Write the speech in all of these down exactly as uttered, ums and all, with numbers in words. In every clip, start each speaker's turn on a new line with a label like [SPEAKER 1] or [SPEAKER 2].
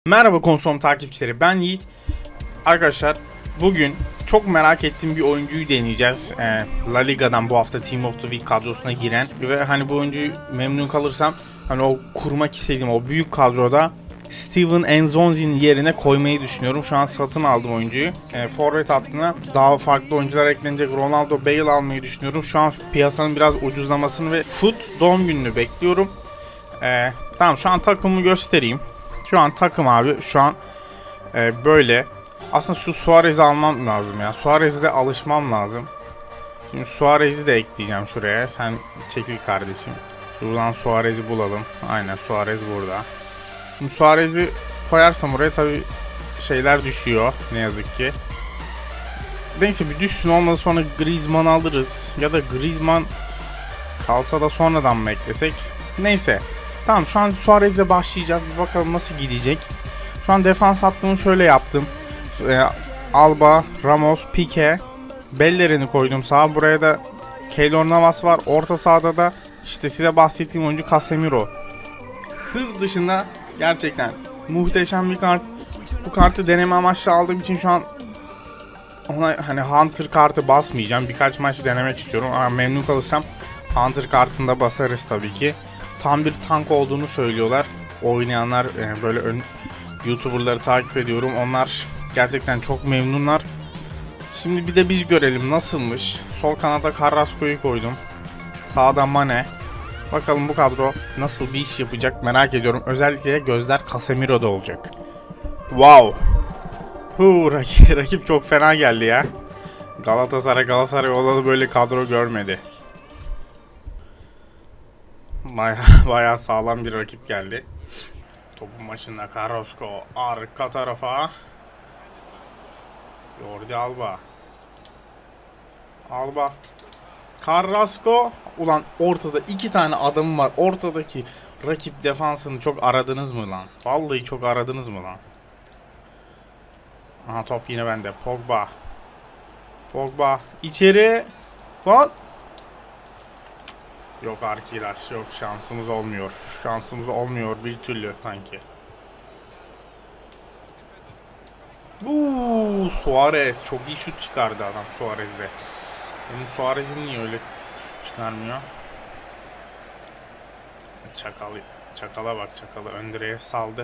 [SPEAKER 1] Merhaba Konsom takipçileri, ben Yiğit. Arkadaşlar bugün çok merak ettiğim bir oyuncuyu deneyeceğiz. Ee, La Liga'dan bu hafta Team of the Week kadrosuna giren ve hani bu oyuncuyu memnun kalırsam hani o kurmak istediğim o büyük kadroda Steven Nzonzi'nin yerine koymayı düşünüyorum. Şu an satın aldım oyuncuyu. E, forvet hattına daha farklı oyuncular eklenecek. Ronaldo, Bale almayı düşünüyorum. Şu an piyasanın biraz ucuzlamasını ve Foot doğum gününü bekliyorum. E, tamam, şu an takımımı göstereyim. Şu an takım abi şu an e, böyle. Aslında şu Suarez'i almam lazım ya. Suarez'e de alışmam lazım. Şimdi Suarez'i de ekleyeceğim şuraya. Sen çekil kardeşim. Şuradan Suarez'i bulalım. Aynen, Suarez burada. Şimdi Suarez'i koyarsam oraya tabi şeyler düşüyor ne yazık ki. Neyse bir düşsün, olmadı sonra Griezmann alırız. Ya da Griezmann kalsa da sonradan mı eklesek? Neyse. Tamam, şu an Suarez'le başlayacağız. Bir bakalım nasıl gidecek. Şu an defans hattını şöyle yaptım. Ee, Alba, Ramos, Pique, Bellerin'i koydum sağa. Buraya da Keylor Navas var. Orta sahada da işte size bahsettiğim oyuncu Casemiro. Hız dışında gerçekten muhteşem bir kart. Bu kartı deneme amaçlı aldığım için şu an ona hani Hunter kartı basmayacağım. Birkaç maç denemek istiyorum ama memnun kalırsam Hunter kartını da basarız tabii ki. Tam bir tank olduğunu söylüyorlar. Oynayanlar yani böyle ön, YouTuber'ları takip ediyorum. Onlar gerçekten çok memnunlar. Şimdi bir de biz görelim nasılmış. Sol kanada Carrasco'yu koydum. Sağda Mane. Bakalım bu kadro nasıl bir iş yapacak merak ediyorum. Özellikle gözler Casemiro'da olacak. Wow. Huu, rakip, rakip çok fena geldi ya. Galatasaray Galatasaray olalı böyle kadro görmedi. Baya, bayağı sağlam bir rakip geldi. Topun başında Carrasco arka tarafa. Jordi Alba. Alba. Carrasco. Ulan ortada iki tane adamım var. Ortadaki rakip defansını çok aradınız mı lan? Vallahi çok aradınız mı lan? Aha, top yine bende. Pogba. Pogba. İçeri. Lan. Yok arkadaş, yok, şansımız olmuyor. Şansımız olmuyor bir türlü sanki. Uuu, Suarez çok iyi şut çıkardı adam Suarez'de. Benim Suarez'im niye öyle şut çıkarmıyor? Çakal, çakala bak, çakala ön direğe saldı.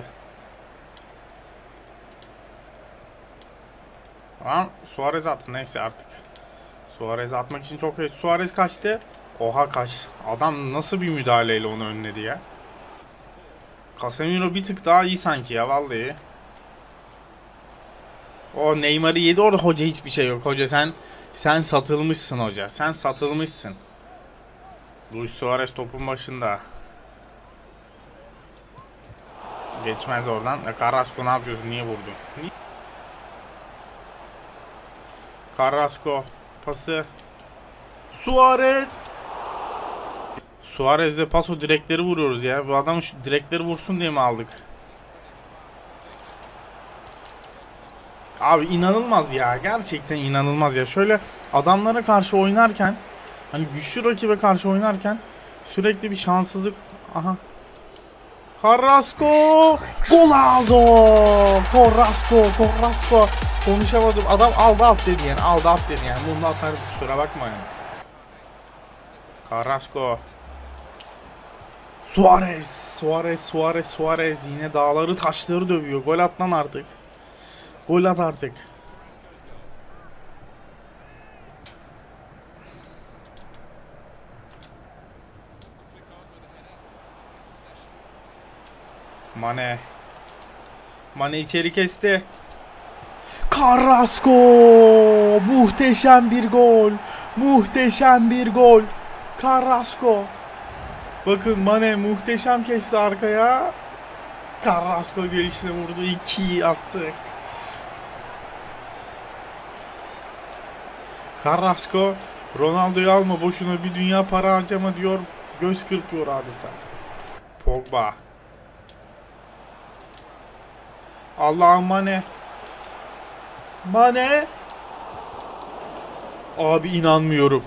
[SPEAKER 1] Lan Suarez attı, neyse artık. Suarez atmak için çok iyi. Suarez kaçtı. Oha, kaç. Adam nasıl bir müdahaleyle onu önledi ya. Casemiro bir tık daha iyi sanki ya vallahi. O Neymar'ı yedi orada, hoca hiçbir şey yok. Hoca sen sen satılmışsın hoca. Sen satılmışsın. Luis Suarez topun başında. Geçmez oradan. Carrasco ne yapıyorsun? Niye vurdun? Niye? Carrasco pası. Suarez. Suarez'le paso direkleri vuruyoruz ya. Bu adam şu direkleri vursun diye mi aldık? Abi inanılmaz ya. Gerçekten inanılmaz ya. Şöyle adamlara karşı oynarken, hani güçlü rakibe karşı oynarken sürekli bir şanssızlık. Aha. Carrasco! Golazo! Carrasco! Carrasco! Konuşamadım. Adam aldı at dedi yani. Aldı at dedi yani. Bunu da atar, kusura bakma yani. Carrasco. Suarez! Suarez! Suarez! Suarez! Yine dağları taşları dövüyor. Gol at lan artık. Gol at artık. Mane. Mane içeri kesti. Carrasco! Muhteşem bir gol. Muhteşem bir gol. Carrasco. Bakın Mane muhteşem kesti arkaya. Carrasco gelişine vurdu. ikiyi attık. Carrasco, Ronaldo'yu alma boşuna, bir dünya para harcama diyor. Göz kırpıyor adeta. Pogba. Allah'ım Mane. Mane. Abi inanmıyorum.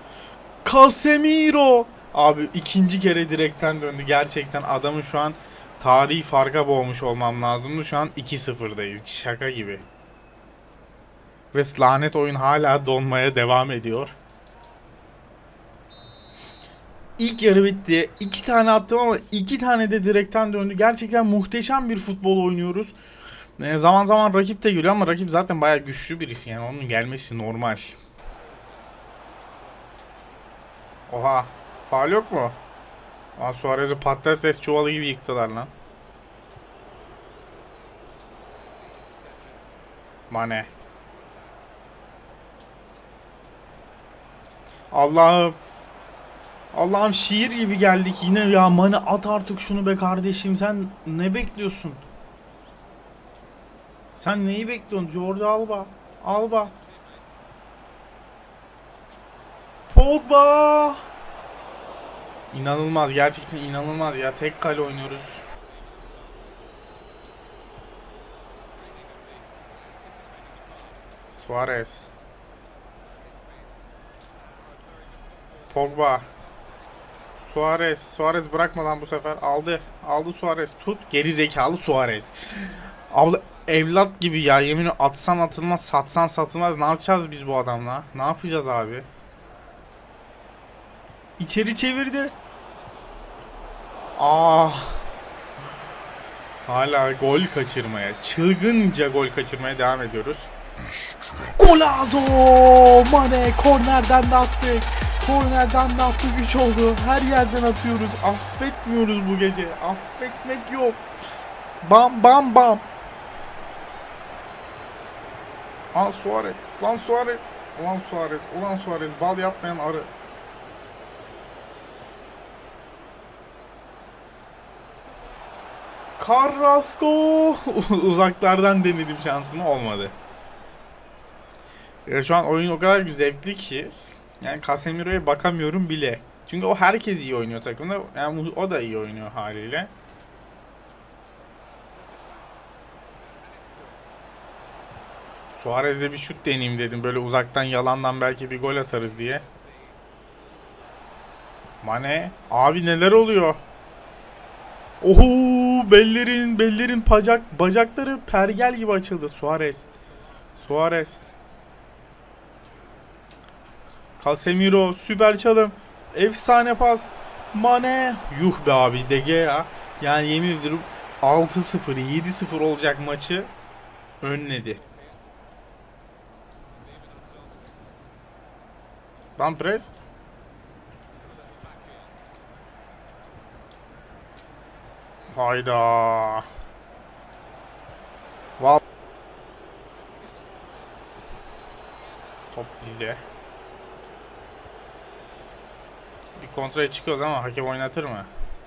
[SPEAKER 1] Casemiro. Abi ikinci kere direkten döndü. Gerçekten adamın şu an tarihi farka boğmuş olmam lazımdı. Şu an iki sıfırdayız. Şaka gibi. Ve lanet oyun hala donmaya devam ediyor. İlk yarı bitti. İki tane attım ama iki tane de direkten döndü. Gerçekten muhteşem bir futbol oynuyoruz. E, zaman zaman rakip de geliyor ama rakip zaten bayağı güçlü birisi. Yani onun gelmesi normal. Oha. Faul yok mu? Aa, Suarez'i patates çuvalı gibi yıktılar lan. Mane. Allah'ım. Allah'ım şiir gibi geldik yine ya. Mane at artık şunu be kardeşim. Sen ne bekliyorsun? Sen neyi bekliyorsun? Jordi Alba. Alba. Pogba. İnanılmaz. Gerçekten inanılmaz ya. Tek kale oynuyoruz. Suarez. Pogba. Suarez. Suarez bırakmadan bu sefer aldı. Aldı Suarez. Tut. Geri zekalı Suarez. Abla evlat gibi ya. Yemin atsan atılmaz, satsan satılmaz. Ne yapacağız biz bu adamla? Ne yapacağız abi? İçeri çevirdi. Ah. Hala gol kaçırmaya, çılgınca gol kaçırmaya devam ediyoruz. Golazo! Mane kornerden de attık. Kornerden de attık, üç oldu. Her yerden atıyoruz. Affetmiyoruz bu gece. Affetmek yok. Bam bam bam. Lan Suarez. Lan Suarez. Ulan Suarez. Ulan Suarez. Bal yapmayan arı. Carrasco. Uzaklardan denedim, şansımı olmadı. Ya şu an oyun o kadar zevkli ki yani Casemiro'ya bakamıyorum bile. Çünkü o herkes iyi oynuyor takımda. Yani o da iyi oynuyor haliyle. Suarez'le bir şut deneyeyim dedim. Böyle uzaktan yalandan belki bir gol atarız diye. Mane. Abi neler oluyor? Oho, bellerin bellerin bacak bacakları pergel gibi açıldı. Suarez. Suarez. Casemiro süper çalım. Efsane pas. Mane. Yuh be abi, D G ya. Yani yemin ediyorum altı sıfır yedi sıfır olacak maçı önledi. Lan pres. Hayda. Val. Top bizde. Bir kontraya çıkıyoruz ama hakem oynatır mı?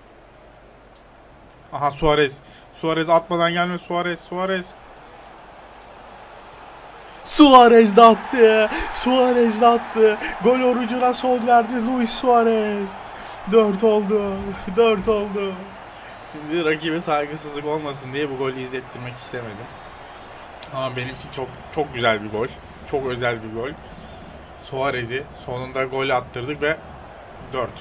[SPEAKER 1] Aha Suarez. Suarez atmadan gelme. Suarez. Suarez. Suarez de attı. Suarez de attı. Gol orucuna son verdi Luis Suarez. dört oldu. dört oldu. Şimdi rakibe saygısızlık olmasın diye bu golü izlettirmek istemedim. Ama benim için çok çok güzel bir gol. Çok özel bir gol. Suarez'i sonunda gol attırdık ve dört.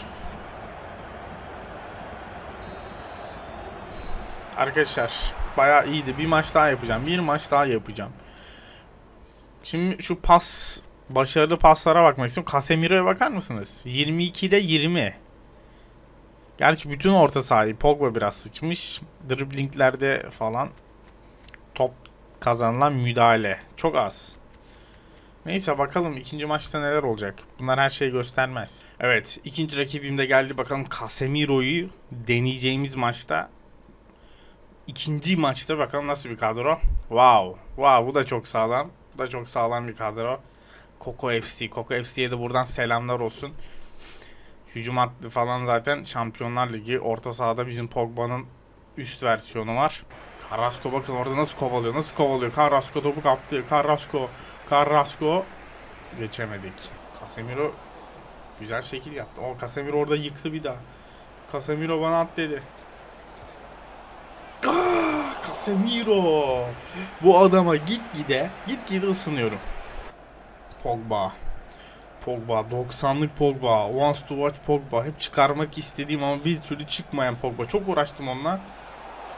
[SPEAKER 1] Arkadaşlar bayağı iyiydi. Bir maç daha yapacağım. Bir maç daha yapacağım. Şimdi şu pas, başarılı paslara bakmak istiyorum. Casemiro'ya bakar mısınız? yirmi ikide yirmi. Gerçi bütün orta sahayı Pogba biraz sıçmış. Driblinglerde falan top kazanılan müdahale çok az. Neyse bakalım ikinci maçta neler olacak. Bunlar her şeyi göstermez. Evet, ikinci rakibim de geldi. Bakalım Casemiro'yu deneyeceğimiz maçta. İkinci maçta bakalım nasıl bir kadro. Wow. Wow, bu da çok sağlam. Bu da çok sağlam bir kadro. Koko F C. Koko F C'ye de buradan selamlar olsun. Hücum hattı falan zaten Şampiyonlar Ligi. Orta sahada bizim Pogba'nın üst versiyonu var. Carrasco bakın orada nasıl kovalıyor. Nasıl kovalıyor. Carrasco topu kaptı. Carrasco. Carrasco. Geçemedik. Casemiro güzel şekil yaptı. O Casemiro orada yıktı bir daha. Casemiro bana at dedi. Ah, Casemiro. Bu adama git gide git gide ısınıyorum. Pogba. Pogba. doksanlık Pogba. Wants to watch Pogba. Hep çıkarmak istediğim ama bir türlü çıkmayan Pogba. Çok uğraştım onunla.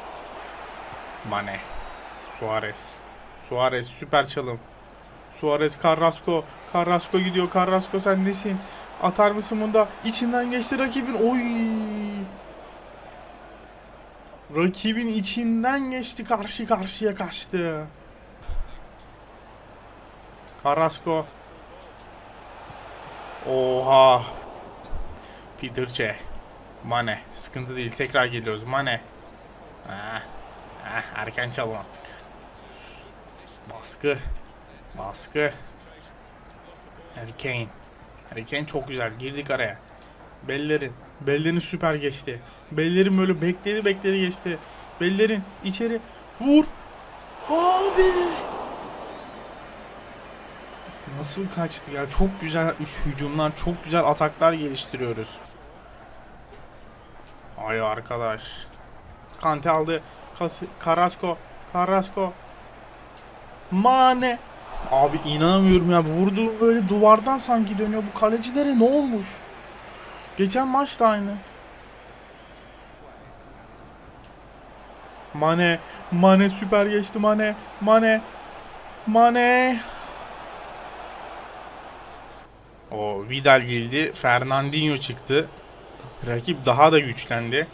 [SPEAKER 1] Mane. Suarez. Suarez süper çalım. Suarez, Carrasco. Carrasco gidiyor. Carrasco sen nesin? Atar mısın bunda? İçinden geçti rakibin. Oy! Rakibin içinden geçti. Karşı karşıya kaçtı. Carrasco. Oha. Peterce. Mane. Sıkıntı değil. Tekrar geliyoruz. Mane. Ah. Ah, erken çalım attık. Baskı. Baskı. Harry Kane. Harry Kane çok güzel. Girdik araya. Bellerin. Bellerin süper geçti. Bellerin böyle bekledi bekledi geçti. Bellerin içeri. Vur. Abi. Nasıl kaçtı ya? Çok güzel hücumlar, çok güzel ataklar geliştiriyoruz. Ay arkadaş. Kante aldı. Carrasco. Carrasco. Mane. Abi inanamıyorum ya. Vurduğum böyle duvardan sanki dönüyor. Bu kalecilere ne olmuş? Geçen maç da aynı. Mane. Mane süper geçti Mane. Mane. Mane. O Vidal geldi. Fernandinho çıktı. Rakip daha da güçlendi.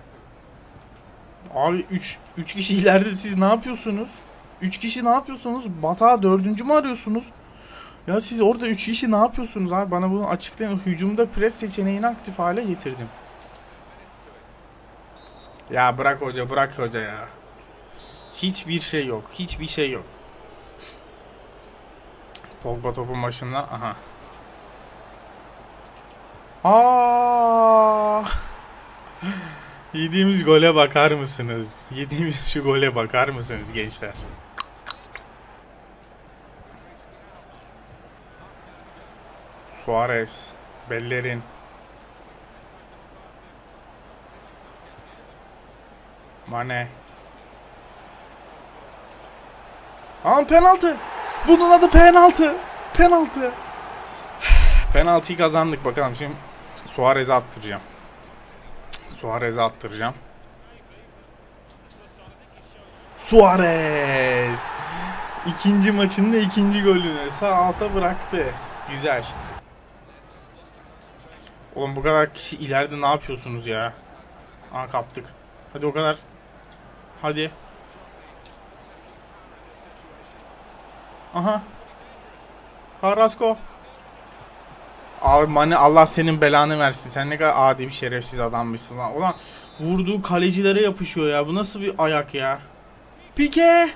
[SPEAKER 1] Abi üç üç kişi ileride siz ne yapıyorsunuz? üç kişi ne yapıyorsunuz? Batağı dördüncü mü arıyorsunuz? Ya siz orada üç kişi ne yapıyorsunuz abi? Bana bunu açıklayın. Hücumda pres seçeneğini aktif hale getirdim. Ya bırak hoca, bırak hoca ya. Hiçbir şey yok. Hiçbir şey yok. Pogba topun başında. Aha. Aa! Yediğimiz gole bakar mısınız? Yediğimiz şu gole bakar mısınız gençler? Suarez, Bellerin. Mane. Aa penaltı. Bunun adı penaltı. Penaltı. Penaltıyı kazandık bakalım şimdi Suarez'e attıracağım. Suarez'e attıracağım. Suarez. İkinci maçında ikinci golünü sağ alta bıraktı. Güzel. Oğlum bu kadar kişi ileride ne yapıyorsunuz ya? Aa kaptık. Hadi o kadar. Hadi. Aha. Carrasco. Abi Mane Allah senin belanı versin. Sen ne kadar adi bir şerefsiz adammışsın lan. Ulan vurduğu kalecilere yapışıyor ya. Bu nasıl bir ayak ya? Pique.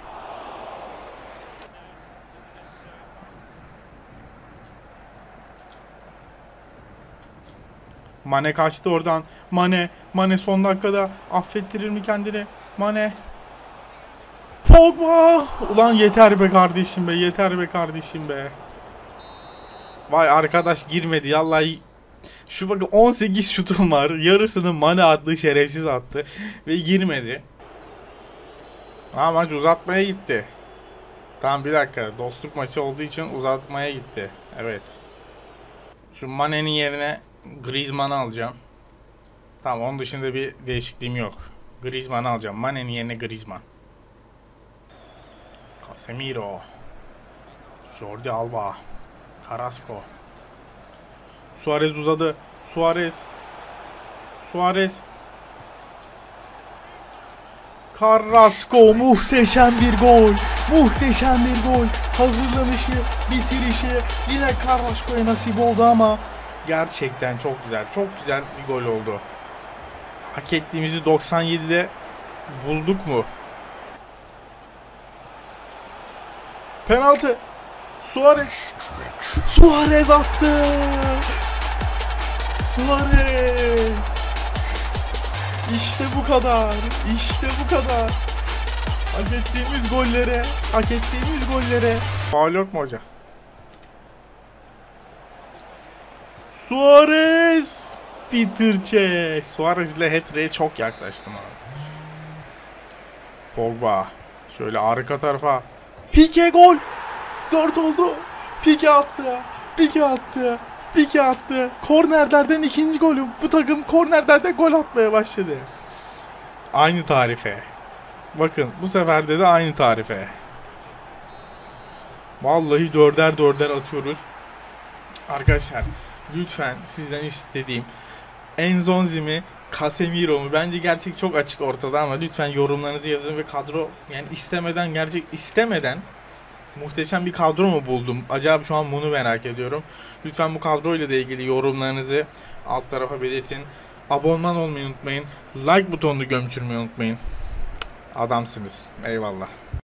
[SPEAKER 1] Mane kaçtı oradan. Mane. Mane son dakikada affettirir mi kendini? Mane. Pogba. Ulan yeter be kardeşim be. Yeter be kardeşim be. Vay arkadaş girmedi. Vallahi şu bakın on sekiz şutum var. Yarısını Mane adlı şerefsiz attı. Ve girmedi. Ama maç uzatmaya gitti. Tamam bir dakika. Dostluk maçı olduğu için uzatmaya gitti. Evet. Şu Mane'nin yerine Griezmann'ı alacağım. Tamam onun dışında bir değişikliğim yok. Griezmann'ı alacağım. Mane'nin yerine Griezmann. Casemiro. Jordi Alba. Carrasco. Suarez uzadı. Suarez. Suarez. Carrasco muhteşem bir gol. Muhteşem bir gol. Hazırlanışı, bitirişi yine Carrasco'ya nasip oldu ama gerçekten çok güzel. Çok güzel bir gol oldu. Hak ettiğimizi doksan yedide bulduk mu? Penaltı. Suarez. Suarez attı. Suarez. İşte bu kadar. İşte bu kadar. Hak ettiğimiz gollere, hak ettiğimiz gollere. Faul yok mu hoca? Suarez. Peterce. Suarez ile hat-trick'e çok yaklaştım abi. Pogba. Şöyle arka tarafa. Pique gol. dört oldu. Pique attı. Pique attı. Pique attı. Kornerlerden ikinci golü. Bu takım kornerlerden gol atmaya başladı. Aynı tarife. Bakın bu sefer de de aynı tarife. Vallahi dörder dörder atıyoruz. Arkadaşlar lütfen sizden istediğim Enzonzi mi Casemiro mu? Bence gerçek çok açık ortada ama lütfen yorumlarınızı yazın ve kadro, yani istemeden, gerçek istemeden muhteşem bir kadro mu buldum? Acaba şu an bunu merak ediyorum. Lütfen bu kadroyla da ilgili yorumlarınızı alt tarafa belirtin. Abonman olmayı unutmayın. Like butonunu gömçürmeyi unutmayın. Adamsınız. Eyvallah.